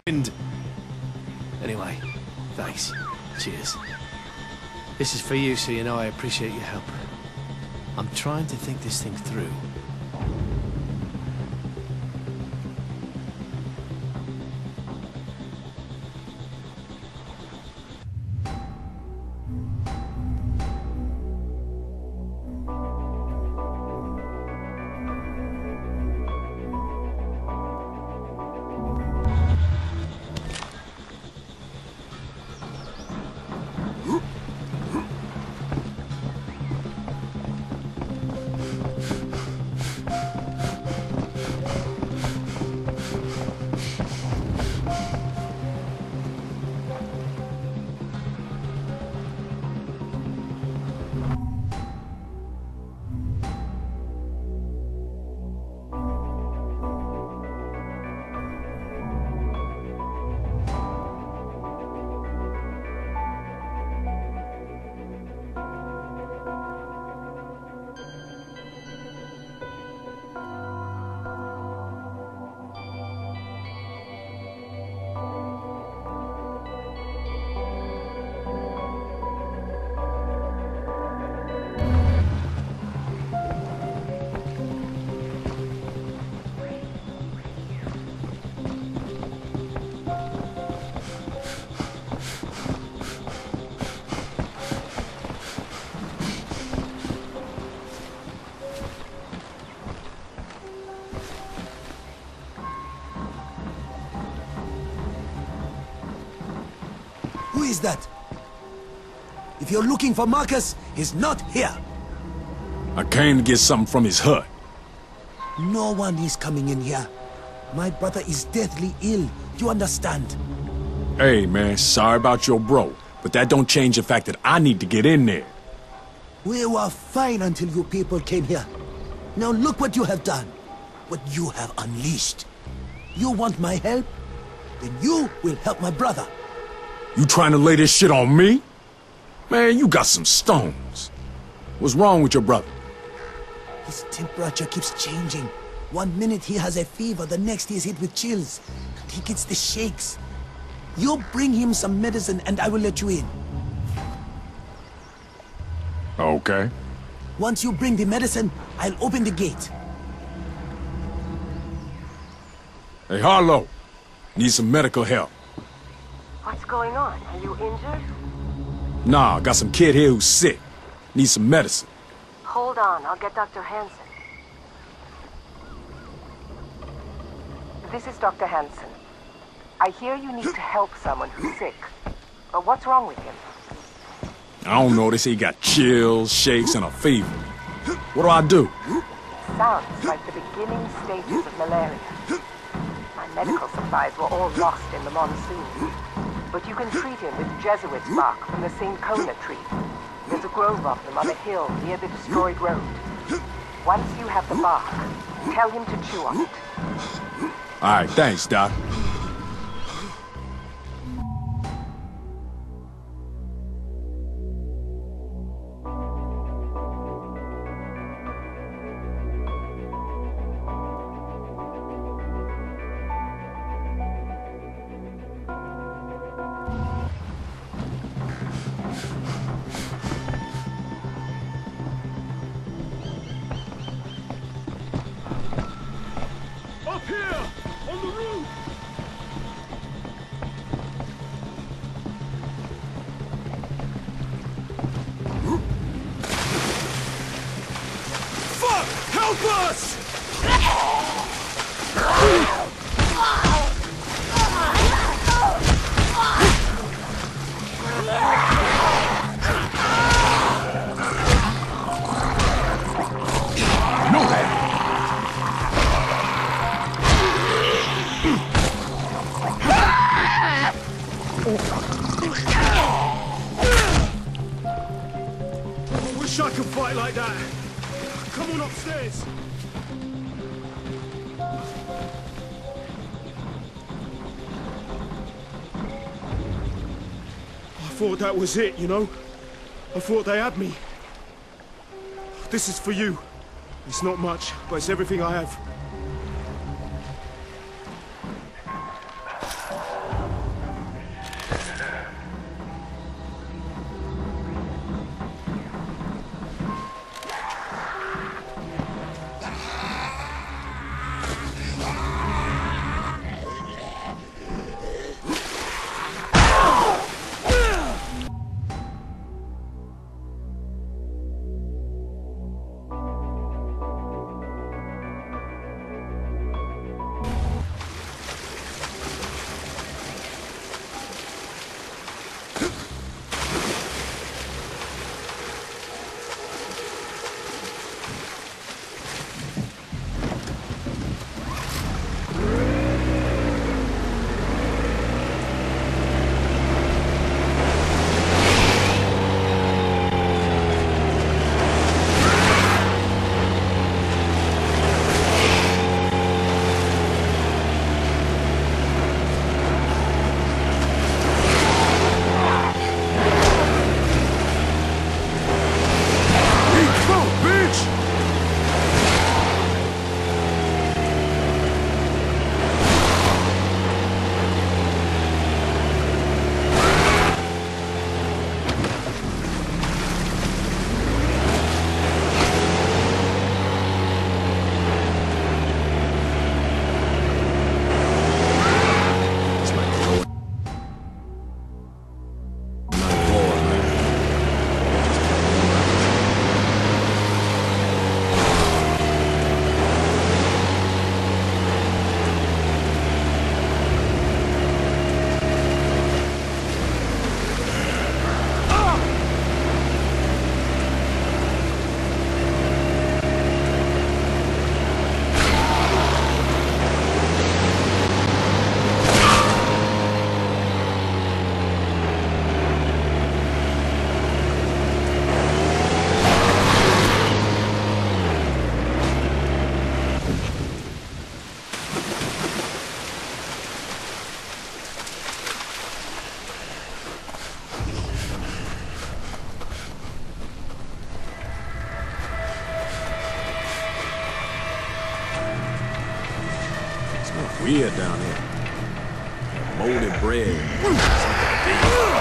wind. Anyway, thanks. Cheers. This is for you, so you know I appreciate your help. I'm trying to think this thing through. Who is that? If you're looking for Marcus, he's not here. I came to get something from his hut. No one is coming in here. My brother is deathly ill. You understand? Hey, man, sorry about your bro, but that don't change the fact that I need to get in there. We were fine until you people came here. Now look what you have done. What you have unleashed. You want my help? Then you will help my brother. You trying to lay this shit on me? Man, you got some stones. What's wrong with your brother? His temperature keeps changing. 1 minute he has a fever, the next he is hit with chills. And he gets the shakes. You bring him some medicine and I will let you in. Okay. Once you bring the medicine, I'll open the gate. Hey, Harlow. Need some medical help. What's going on? Are you injured? Nah, got some kid here who's sick. Need some medicine. Hold on, I'll get Dr. Hansen. This is Dr. Hansen. I hear you need to help someone who's sick. But what's wrong with him? I don't know, they say he got chills, shakes, and a fever. What do I do? Sounds like the beginning stages of malaria. My medical supplies were all lost in the monsoon. But you can treat him with Jesuit's bark from the Cinchona tree. There's a grove of them on a hill near the destroyed road. Once you have the bark, tell him to chew on it. All right, thanks, Doc. Up here! On the roof! Fuck! Help us! I wish I could fight like that. Come on upstairs. I thought that was it, you know? I thought they had me. This is for you. It's not much, but it's everything I have. Weird down here. Molded bread. Something big.